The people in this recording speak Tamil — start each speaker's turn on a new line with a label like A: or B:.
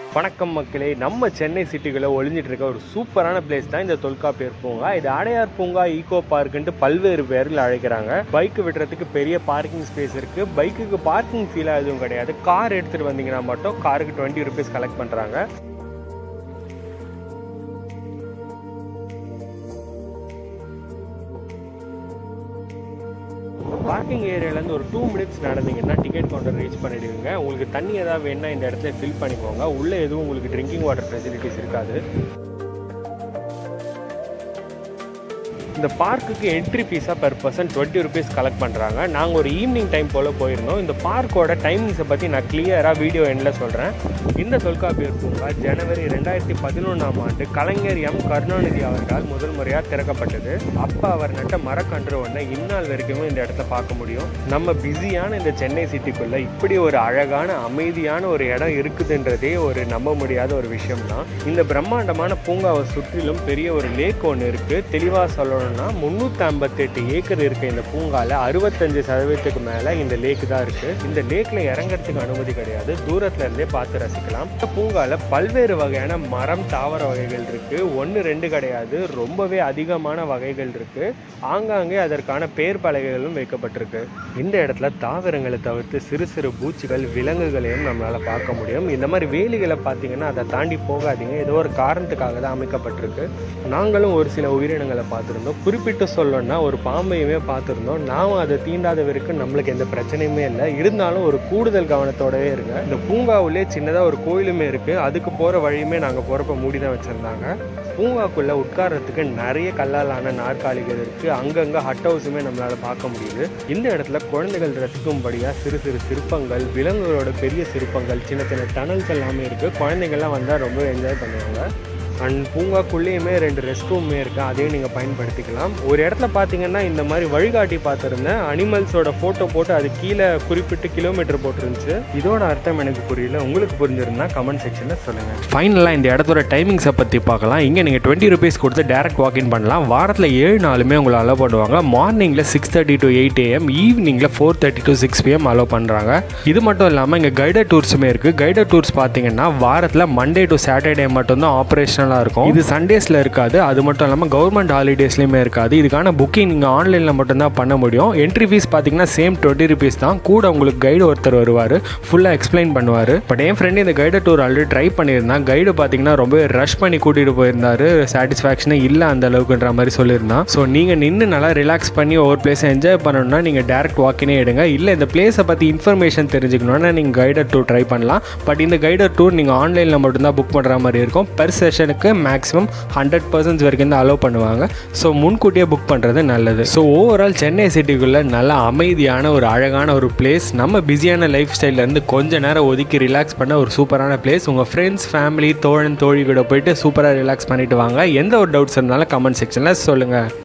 A: வணக்கம் மக்களே, நம்ம சென்னை சிட்டிக்குள்ள ஒளிஞ்சிட்டு இருக்க ஒரு சூப்பரான பிளேஸ் தான் இந்த தொல்காப்பியர் பூங்கா. இது அடையார் பூங்கா ஈகோ பார்க்குன்ட்டு பல்வேறு பேர்கள் அழைக்கிறாங்க. பைக் விடுறதுக்கு பெரிய பார்க்கிங் ஸ்பேஸ் இருக்கு. பைக்குக்கு பார்க்கிங் ஃபீலா எதுவும் கிடையாது. கார் எடுத்துட்டு வந்தீங்கன்னா மட்டும் காருக்கு 20 rupees கலெக்ட் பண்றாங்க. பார்க்கிங் ஏரியாலேருந்து ஒரு 2 minutes நடந்தீங்கன்னா டிக்கெட் கவுண்டர் ரீச் பண்ணிடுவீங்க. உங்களுக்கு தண்ணி ஏதாவது வேணா இந்த இடத்துல ஃபில் பண்ணிக்கோங்க. உள்ளே எதுவும் உங்களுக்கு ட்ரிங்கிங் வாட்டர் ஃபெசிலிட்டிஸ் இருக்காது. இந்த பார்க்குக்கு என்ட்ரி ஃபீஸாக per person 20 rupees கலெக்ட் பண்ணுறாங்க. நாங்கள் ஒரு ஈவினிங் டைம் போல் போயிருந்தோம். இந்த பார்க்கோட டைமிங்ஸை பற்றி நான் கிளியராக வீடியோ எண்டில் சொல்கிறேன். இந்த தொல்காப்பியர் பூங்கா ஜனவரி 2011ஆம் ஆண்டு கலைஞர் எம் கருணாநிதி அவர்களால் முதல் முறையாக திறக்கப்பட்டது. அப்போ அவர் நட்ட மரக்கன்று ஒன்றை இந்நாள் வரைக்குமே இந்த இடத்த பார்க்க முடியும். நம்ம பிஸியான இந்த சென்னை சிட்டிக்குள்ளே இப்படி ஒரு அழகான அமைதியான ஒரு இடம் இருக்குதுன்றதே ஒரு நம்ப முடியாத ஒரு விஷயம் தான். இந்த பிரம்மாண்டமான பூங்காவை சுற்றிலும் பெரிய ஒரு லேக் ஒன்று இருக்குது. தெளிவாக சொல்லணும், 358 ஏக்கர் இருக்க இந்த பூங்கால 65% மேல இந்த லேக் தான் இருக்கு. இந்த லேக்ல இறங்கறதுக்கு அனுமதி கிடையாது. தூரத்துல இருந்தே பார்த்து ரசிக்கலாம். இந்த பூங்கால பல்வேறு வகையான மரம் தாவர வகைகள் இருக்கு. 1-2 கிடையாது, ரொம்பவே அதிகமான வகைகள் இருக்கு. ஆங்காங்கே அதற்கான பேர் பலகைகளும் வைக்கப்பட்டிருக்கு. இந்த இடத்துல தாவரங்களை தவிர்த்து சிறு சிறு பூச்சிகள், விலங்குகளையும் நம்மளால பார்க்க முடியும். இந்த மாதிரி வேலிகளை பார்த்தீங்கன்னா அதை தாண்டி போகாதீங்க. ஏதோ ஒரு காரணத்துக்காக தான் அமைக்கப்பட்டிருக்கு. நாங்களும் ஒரு சில உயிரினங்களை பார்த்துருந்தோம். குறிப்பிட்டு சொல்லணும்னா ஒரு பாம்பையுமே பார்த்துருந்தோம். நாமும் அதை தீண்டாத வரைக்கும் நம்மளுக்கு எந்த பிரச்சனையுமே இல்லை. இருந்தாலும் ஒரு கூடுதல் கவனத்தோடவே இருங்க. இந்த பூங்காவிலே சின்னதாக ஒரு கோயிலுமே இருக்கு. அதுக்கு போகிற வழியுமே நாங்கள் போகிறப்ப மூடி தான் வச்சுருந்தாங்க. பூங்காக்குள்ளே உட்கார்றதுக்கு நிறைய கல்லாலான நாற்காலிகள் இருக்குது. அங்கங்கே ஹட் ஹவுஸுமே நம்மளால் பார்க்க முடியுது. இந்த இடத்துல குழந்தைகள் ரசிக்கும்படியாக சிறு சிறு சிற்பங்கள், விலங்குகளோட பெரிய சிற்பங்கள், சின்ன சின்ன டனல்ஸ் எல்லாமே இருக்குது. குழந்தைங்கள்லாம் வந்தால் ரொம்ப என்ஜாய் பண்ணுவாங்க. அண்ட் பூங்காக்குள்ளேயுமே 2 ரெஸ்ட் ரூமே இருக்குது. அதையும் நீங்கள் பயன்படுத்திக்கலாம். ஒரு இடத்துல பார்த்தீங்கன்னா இந்த மாதிரி வழிகாட்டி பார்த்துருந்தேன். அனிமல்ஸோட ஃபோட்டோ போட்டு அது கீழே குறிப்பிட்டு கிலோமீட்டர் போட்டுருந்துச்சு. இதோட அர்த்தம் எனக்கு புரியல. உங்களுக்கு புரிஞ்சிருந்தா கமெண்ட் செக்ஷனில் சொல்லுங்கள். ஃபைனலாக இந்த இடத்தோட டைமிங்ஸை பற்றி பார்க்கலாம். இங்கே நீங்கள் 20 rupees கொடுத்து டேரக்ட் வாக்கின் பண்ணலாம். வாரத்தில் 7 நாளுமே உங்களை அலோவ் பண்ணுவாங்க. மார்னிங்கில் 6:30 to 8 AM, ஈவினிங்கில் 4:30 to 6 PM அலோவ் பண்ணுறாங்க. இது மட்டும் இல்லாமல் இங்கே கைடட் டூர்ஸுமே இருக்குது. கைடட் டூர்ஸ் பார்த்தீங்கன்னா வாரத்தில் மண்டே டு சாட்டர்டே மட்டும்தான் ஆப்ரேஷனல் இருக்கும். இது சண்டேஸ்ல இருக்காது. அது மட்டும் இல்லாமல் கவர்மெண்ட் ஹாலிடேஸ்லயுமே இருக்காது. இதுக்கான புக்கிங் நீங்க ஆன்லைன்ல மட்டும் தான் பண்ண முடியும். என்ட்ரி ஃபீஸ் பாத்தீங்கன்னா சேம் 20 rupees தான். கூட உங்களுக்கு கைடு ஒருத்தர் வருவார், ஃபுல்லா எக்ஸ்பிளைன் பண்ணுவார். பட் என் ஃப்ரெண்ட் இந்த கைடு டூர் ஆல்ரெடி ட்ரை பண்ணியிருந்தான். கைடு பாத்தீங்கன்னா ரொம்ப ரஷ் பண்ணி கூட்டிட்டு போயிருந்தாரு. சாட்டிஸ்ஃபேக்ஷனே இல்லை அந்த அளவுக்குன்ற மாதிரி சொல்லியிருந்தான். ஸோ நீங்க நின்று நல்லா ரிலாக்ஸ் பண்ணி ஒவ்வொரு பிளேஸை என்ஜாய் பண்ணணும்னா நீங்க டேரக்ட் வாக்கினே எடுங்க. இல்லை இந்த பிளேஸை பத்தி இன்ஃபர்மேஷன் தெரிஞ்சுக்கணும்னா நீங்க கைடட் டூர் ட்ரை பண்ணலாம். பட் இந்த கைடட் டூர் நீங்க ஆன்லைன்ல மட்டும் தான் புக் பண்ற மாதிரி இருக்கும். பெர் செஷனுக்கு மேக்ஸிமம் 100% வரைக்கும் தான் அலோவ் பண்ணுவாங்க. ஸோ முன்கூட்டியே புக் பண்ணுறது நல்லது. ஸோ ஓவரால் சென்னை சிட்டிக்குள்ளே நல்ல அமைதியான ஒரு அழகான ஒரு பிளேஸ். நம்ம பிஸியான லைஃப் ஸ்டைல்லேருந்து கொஞ்ச நேரம் ஒதுக்கி ரிலாக்ஸ் பண்ண ஒரு சூப்பரான பிளேஸ். உங்கள் ஃப்ரெண்ட்ஸ், ஃபேமிலி, தோழன், தோழி கூட போயிட்டு சூப்பராக ரிலாக்ஸ் பண்ணிட்டு வாங்க. எந்த ஒரு டவுட்ஸ் இருந்தாலும் கமெண்ட் செக்ஷனில் சொல்லுங்கள்.